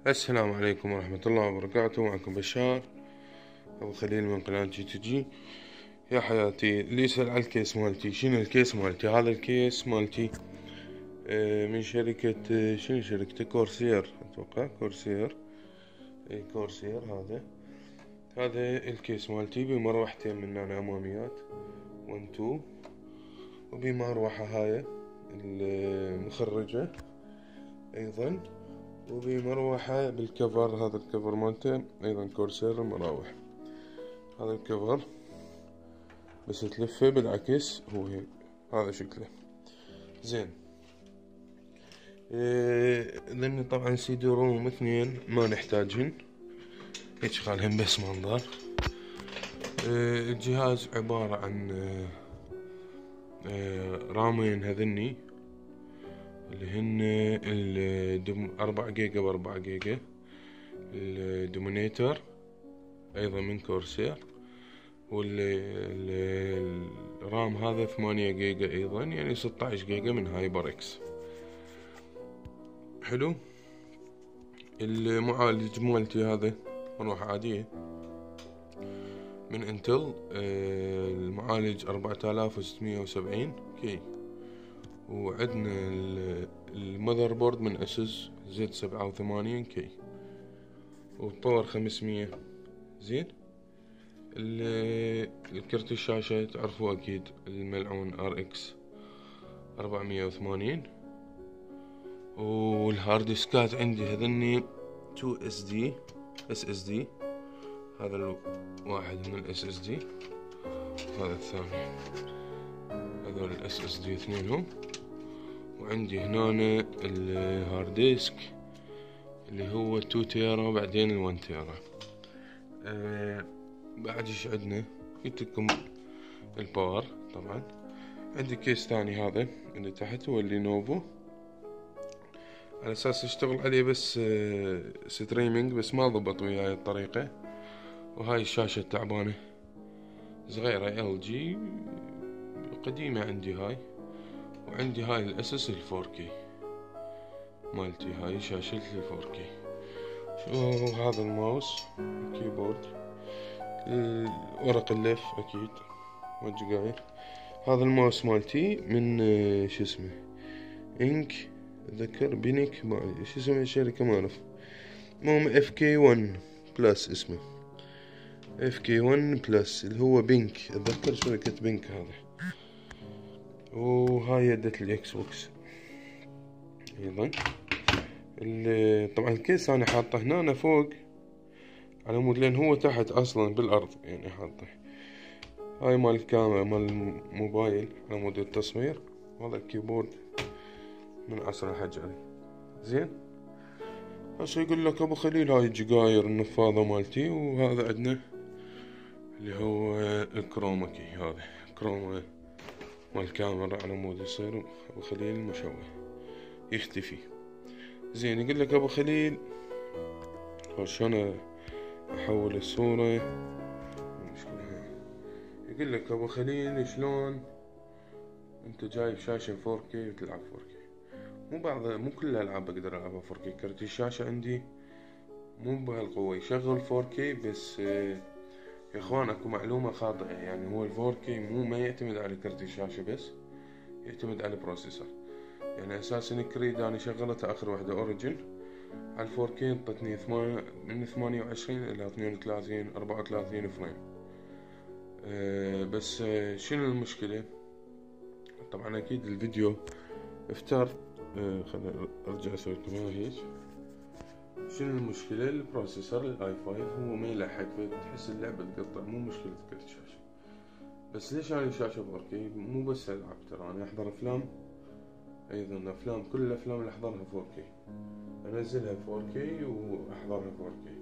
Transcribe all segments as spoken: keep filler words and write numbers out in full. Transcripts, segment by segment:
السلام عليكم ورحمة الله وبركاته. معكم بشار أبو خليل من قناة جي تي جي. يا حياتي، اللي يسأل على الكيس مالتي، شنو الكيس مالتي؟ هذا الكيس مالتي آه، من شركة آه، شنو شركته؟ كورسير، أتوقع كورسير. اي كورسير. هذا هذا الكيس مالتي بمروحتين من هنا أماميات ون تو، وبمروحة هاي المخرجة أيضا، وبمروحة بالكفر. هذا الكفر مالته أيضا كورسير المراوح. هذا الكفر بس تلفه بالعكس هو هيك، هذا شكله زين. إيه لأن طبعا سيدي روم اثنين ما نحتاجهن، هيك خالهم بس منظر. إيه الجهاز عبارة عن إيه رامين هذني اللي هن الدم أربعة جيجا بأربعة جيجا. الدومينيتر أيضا من كورسير، والرام هذا ثمانية جيجا أيضا، يعني ستة عشر جيجا من هايبر اكس. حلو. المعالج مالتي هذا مروحة عادية من انتل، المعالج أربعة آلاف وستمية وسبعين كي. وعندنا المذر بورد من اسوس زد سبعة وثمانين كي، وباور خمسمية. زين. الكرت الشاشة تعرفوا اكيد الملعون ار اكس أربعمية وثمانين. والهارد ديسكات عندي هذني تو اس دي اس اس دي. هذا الواحد من الاس اس دي، هذا الثاني. هذول الاس اس دي اثنينهم. وعندي هنا الهارد ديسك اللي هو تو تيرا وبعدين الون تيرا. أه بعد ايش عندنا؟ قلت لكم الباور طبعا. عندي كيس ثاني هذا اللي تحت هو اللي نوفو، على اساس اشتغل عليه بس آه ستريمينج، بس ما ضبط وياي الطريقة. وهاي الشاشة تعبانة صغيرة ال جي قديمة عندي هاي. وعندي هاي الاسس الفور كي مالتي، هاي شاشة الفور كي. شو هذا الماوس، الكيبورد، ورق اللف اكيد والجقاير. هذا الماوس مالتي من آه شو اسمه انك ذكر بينك، ما شو اسمه الشركة ما اعرف. المهم اف كي ون بلس اسمه، اف كي ون بلس اللي هو بينك، اتذكر شركة بينك هذا. وهاي يدة الاكس بوكس ايضا. طبعا الكيس انا حاطه هنا فوق على مود، لان هو تحت اصلا بالارض يعني حاطه. هاي مال الكاميرا مال الموبايل على مود التصوير. وهذا الكيبورد من عصر الحجري. زين. هسه يقول لك ابو خليل هاي الجقاير النفاضة مالتي. وهذا عندنا اللي هو الكروما كي، هذا كروما مال الكاميرا على مود يصير ابو خليل مشوه يختفي. زين. يقول لك ابو خليل شلون احول الصورة، مشكلة. يقول لك ابو خليل شلون انت جايب شاشة فور كي وتلعب فور كي؟ مو بعض مو كل الالعاب اقدر العبها فور كي. كرت الشاشة عندي مو بهالقوة يشغل فور كي، بس يا اخوان اكو معلومة خاطئة، يعني هو الفور كي مو ما يعتمد على كرت الشاشة بس، يعتمد على البروسيسور. يعني اساسا كريد انا شغلتها اخر واحدة اوريجن على الفور كي، انطتني من ثمانية وعشرين الى اثنين وثلاثين اربعة وثلاثين فريم. أه بس أه شنو المشكلة؟ طبعا اكيد الفيديو افتر. أه خليني ارجع اسوي كمان هيك. شنو المشكلة؟ البروسيسور الاي فايف هو ما يلحق، فتحس اللعبة تقطع. مو مشكلة كرت الشاشة. بس ليش انا شاشة فور كي؟ مو بس العب، ترى انا احضر افلام ايضا، افلام كل الافلام اللي احضرها فور كي انزلها فور كي واحضرها فور كي.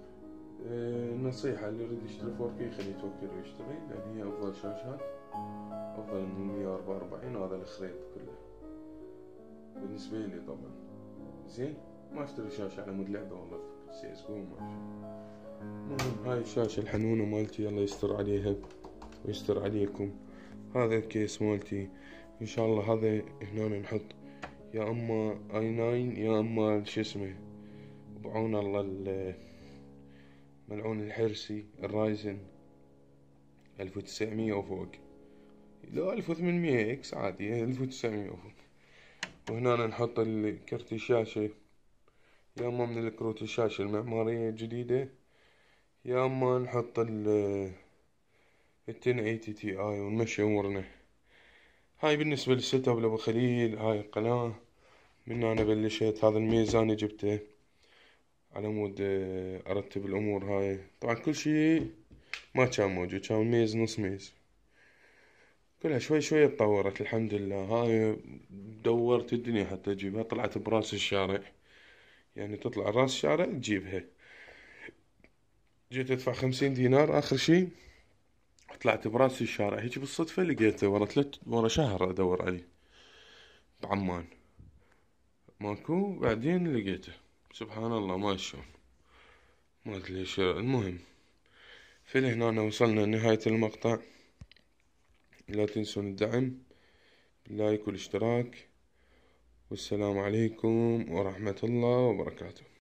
أه نصيحة اللي يريد يشتري فور كي خليه يتوكل ويشتري، لان هي افضل شاشات، افضل من مية واربعة واربعين. وهذا الخريط كله بالنسبة لي طبعا. زين. ما اشتري شاشة على مود لعبة والله سي اس جو ما. المهم هاي الشاشة الحنونة مالتي، الله يستر عليها ويستر عليكم. هذا الكيس مالتي ان شاء الله. هذا هنا نحط يا اما اي ناين يا اما شو اسمه بعون الله ال- ملعون الحرسي الرايزن ألف وتسعمية وفوق، لو ألف وثمانمية اكس عادي، ألف وتسعمية وفوق. وهنا نحط الكرت الشاشة، يا اما من الكروت الشاشة المعمارية الجديدة، يا اما نحط ال عشرة ثمانين تي اي ونمشي امورنا. هاي بالنسبة للسيت اب لابو خليل. هاي القناة من هنا بلشت. هذا الميز انا جبته على مود آه، ارتب الامور. هاي طبعا كل شي ما كان موجود، كان ميز نص ميز، كلها شوي شوي اتطورت الحمد لله. هاي دورت الدنيا حتى اجيبها، طلعت براس الشارع، يعني تطلع راس الشارع تجيبها. جيت ادفع خمسين دينار اخر شي، طلعت براس الشارع هيك بالصدفة لقيته ورا ثلاث ورا شهر ادور عليه بعمان، ماكو. بعدين لقيته، سبحان الله ما شلون، ما ادري ليش. المهم فلهنا وصلنا لنهاية المقطع. لا تنسون الدعم باللايك والاشتراك، والسلام عليكم ورحمة الله وبركاته.